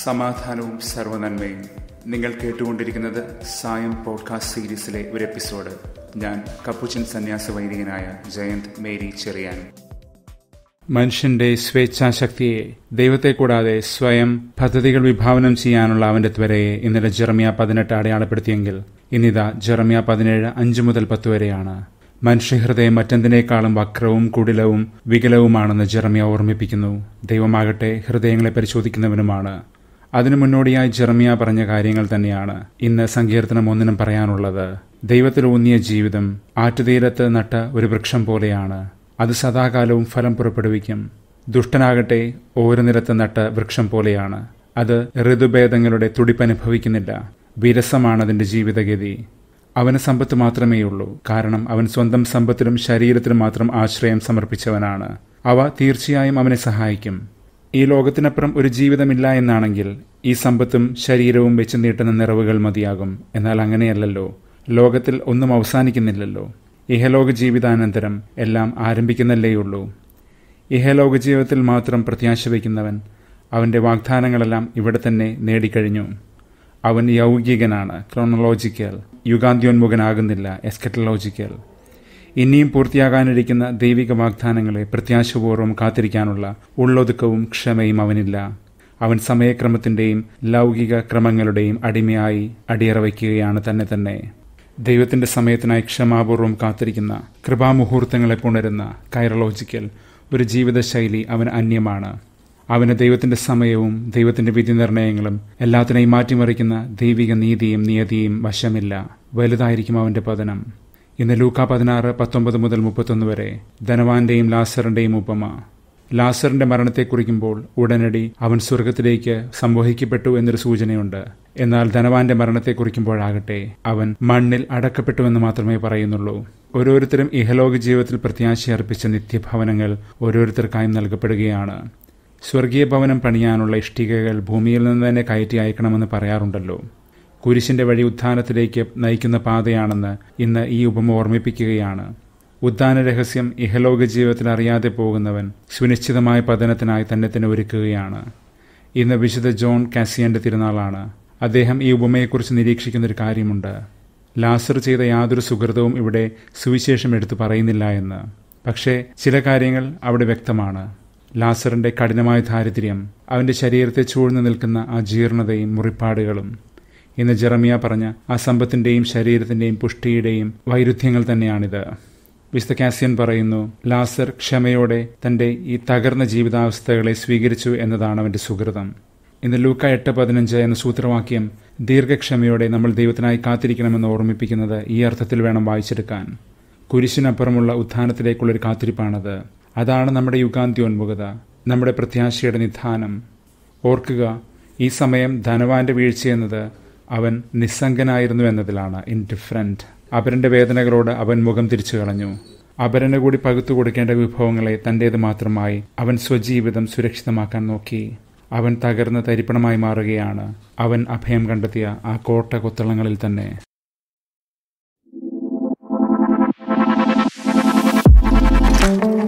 സമാധാനവും സർവ്വനന്മയും. നിങ്ങൾ കേട്ടുകൊണ്ടിരിക്കുന്നത് സായം പോഡ്കാസ്റ്റ് സീരീസിലെ ഒരു എപ്പിസോഡ്. ഞാൻ കപ്പുച്ചൻ സന്യാസ വൈദികനായ ജയന്ത് മേരി ചെറിയാൻ. മനുഷ്യന്റെ സ്വേച്ഛാശക്തിയെ, ദൈവത്തെ കൂടാതെ സ്വയം പദ്ധതികൾ വിഭാവനം ചെയ്യാനുള്ള അവന്റെ ത്വരയെ ഇന്നലെ ജെറമ്യ 18 അടയാളപ്പെടുത്തിയെങ്കിൽ ഇന്നിതാ ജെറമ്യ 17 5 മുതൽ 10 വരെയാണ്. മനുഷ്യഹൃദയം മറ്റെന്തിനേക്കാളും വക്രവും കുടിലവും വികലവുമാണെന്ന് ജെറമ്യ ഓർമ്മിപ്പിക്കുന്നു. ദൈവമാകട്ടെ ഹൃദയങ്ങളെ പരിശോധിക്കുന്നവനുമാണ്. അതിനു മുന്നോടിയായി ജെറമ്യ പറഞ്ഞ കാര്യങ്ങൾ തന്നെയാണ് ഇന്ന് സങ്കീർത്തനം 1 പറയാനുള്ളത്. ദൈവത്തിലൂന്നിയ ജീവിതം ആറ്റുതീരത്ത് നട്ട ഒരു വൃക്ഷം പോലെയാണ്. അത് സദാകാലവും ഫലം പുറപ്പെടുവിക്കും. ദുഷ്ടനാകട്ടെ ഓരനിരത്ത് നട്ട വൃക്ഷം പോലെയാണ്. അത് ഋതുഭേദങ്ങളുടെ തുടിപ്പനുഭവിക്കുന്നില്ല. വിരസമാണ് അതിന്റെ ജീവിതഗതി. അവന് സമ്പത്ത് മാത്രമേയുള്ളൂ. കാരണം അവൻ സ്വന്തം സമ്പത്തിലും ശരീരത്തിലും മാത്രം ആശ്രയം സമർപ്പിച്ചവനാണ്. അവ തീർച്ചയായും അവനെ സഹായിക്കും. ഈ ലോകത്തിനപ്പുറം ഒരു ജീവിതമില്ല എന്നാണെങ്കിൽ ഈ സമ്പത്തും ശരീരവും വെച്ച് നീട്ടുന്ന നിറവുകൾ മതിയാകും. എന്നാൽ അങ്ങനെയല്ലല്ലോ. ലോകത്തിൽ ഒന്നും അവസാനിക്കുന്നില്ലല്ലോ. ഇഹലോക ജീവിതാനന്തരം എല്ലാം ആരംഭിക്കുന്നല്ലേയുള്ളൂ. ഇഹലോക ജീവിതത്തിൽ മാത്രം പ്രത്യാശ വയ്ക്കുന്നവൻ അവന്റെ വാഗ്ദാനങ്ങളെല്ലാം ഇവിടെ തന്നെ നേടിക്കഴിഞ്ഞു. അവൻ യൗകികനാണ്, ക്രോണോളോജിക്കൽ. യുഗാന്ത്യോന്മുഖനാകുന്നില്ല, എസ്കറ്റലോജിക്കൽ. ഇനിയും പൂർത്തിയാകാനിരിക്കുന്ന ദൈവിക വാഗ്ദാനങ്ങളെ പ്രത്യാശപൂർവ്വം കാത്തിരിക്കാനുള്ള ഉള്ളൊതുക്കവും ക്ഷമയും അവനില്ല. അവൻ സമയക്രമത്തിന്റെയും ലൗകിക ക്രമങ്ങളുടെയും അടിമയായി അടിയറ വയ്ക്കുകയാണ് തന്നെ. ദൈവത്തിന്റെ സമയത്തിനായി ക്ഷമാപൂർവ്വം കാത്തിരിക്കുന്ന കൃപാമുഹൂർത്തങ്ങളെ പുണരുന്ന കൈറോളോജിക്കൽ ഒരു ജീവിതശൈലി അവന് അന്യമാണ്. അവന് ദൈവത്തിന്റെ സമയവും ദൈവത്തിന്റെ വിധി നിർണയങ്ങളും എല്ലാത്തിനെയും മാറ്റിമറിക്കുന്ന ദൈവിക നീതിയും നിയതിയും വശമില്ല. വലുതായിരിക്കും അവന്റെ പതനം. ഇന്ന് ലൂക്ക 16:19 മുതൽ 31 വരെ ധനവാന്റെയും ലാസറിന്റെയും ഉപമ. ലാസറിന്റെ മരണത്തെ കുറിക്കുമ്പോൾ ഉടനടി അവൻ സ്വർഗത്തിലേക്ക് സംവഹിക്കപ്പെട്ടു എന്നൊരു സൂചനയുണ്ട്. എന്നാൽ ധനവാന്റെ മരണത്തെ കുറിക്കുമ്പോഴാകട്ടെ അവൻ മണ്ണിൽ അടക്കപ്പെട്ടുവെന്ന് മാത്രമേ പറയുന്നുള്ളൂ. ഓരോരുത്തരും ഇഹലോക ജീവിതത്തിൽ പ്രത്യാശ അർപ്പിച്ച നിത്യഭവനങ്ങൾ ഓരോരുത്തർക്കായും നൽകപ്പെടുകയാണ്. സ്വർഗീയ ഭവനം പണിയാനുള്ള ഇഷ്ടികകൾ ഭൂമിയിൽ നിന്ന് തന്നെ കയറ്റി അയക്കണമെന്ന് പറയാറുണ്ടല്ലോ. കുരിശിന്റെ വഴി ഉത്ഥാനത്തിലേക്ക് നയിക്കുന്ന പാതയാണെന്ന് ഇന്ന് ഈ ഉപമ ഓർമ്മിപ്പിക്കുകയാണ്. ഉദ്ധാന രഹസ്യം ഇഹലോക ജീവിതത്തിൽ അറിയാതെ പോകുന്നവൻ സുനിശ്ചിതമായ പതനത്തിനായി തന്നെ ഒരുക്കുകയാണ്. ഇന്ന് വിശുദ്ധ ജോൺ കാസിയന്റെ തിരുനാളാണ്. അദ്ദേഹം ഈ ഉപമയെക്കുറിച്ച് നിരീക്ഷിക്കുന്നൊരു കാര്യമുണ്ട്. ലാസർ ചെയ്ത യാതൊരു സുഹൃതവും ഇവിടെ സുവിശേഷം എടുത്തു പറയുന്നില്ല എന്ന്. പക്ഷേ ചില കാര്യങ്ങൾ അവിടെ വ്യക്തമാണ്. ലാസറിന്റെ കഠിനമായ ദാരിദ്ര്യം, അവന്റെ ശരീരത്തെ ചൂഴ്ന്നു നിൽക്കുന്ന ആ ജീർണതയും മുറിപ്പാടുകളും. ഇന്ന് ജെറമ്യ പറഞ്ഞ ആ സമ്പത്തിന്റെയും ശരീരത്തിന്റെയും പുഷ്ടിയുടെയും വൈരുദ്ധ്യങ്ങൾ തന്നെയാണിത്. വിശുദ്ധ കാസിയൻ പറയുന്നു, ലാസർ ക്ഷമയോടെ തന്റെ ഈ തകർന്ന ജീവിതാവസ്ഥകളെ സ്വീകരിച്ചു എന്നതാണ് അവന്റെ സുഹൃതം. ഇന്ന് ലൂക്ക 8:15 എന്ന സൂത്രവാക്യം ദീർഘക്ഷമയോടെ നമ്മൾ ദൈവത്തിനായി കാത്തിരിക്കണമെന്ന് ഓർമ്മിപ്പിക്കുന്നത് ഈ അർത്ഥത്തിൽ വേണം വായിച്ചെടുക്കാൻ. കുരിശിനപ്പുറമുള്ള ഉത്ഥാനത്തിലേക്കുള്ളൊരു കാത്തിരിപ്പാണത്. അതാണ് നമ്മുടെ യുഗാന്ത്യോന്മുഖത, നമ്മുടെ പ്രത്യാശയുടെ നിധാനം. ഓർക്കുക, ഈ സമയം ധനവാന്റെ വീഴ്ചയെന്നത് അവൻ നിസ്സംഗനായിരുന്നു എന്നതിലാണ്. ഇൻഡിഫറന്റ്. അപരന്റെ വേദനകളോട് അവൻ മുഖം തിരിച്ചു കളഞ്ഞു. അപരന് കൂടി പകുത്തു കൊടുക്കേണ്ട വിഭവങ്ങളെ തന്റേത് മാത്രമായി അവൻ സ്വജീവിതം സുരക്ഷിതമാക്കാൻ നോക്കി. അവൻ തകർന്ന് തരിപ്പണമായി മാറുകയാണ്. അവൻ അഭയം കണ്ടെത്തിയ ആ കോട്ട കൊത്തളങ്ങളിൽ തന്നെ.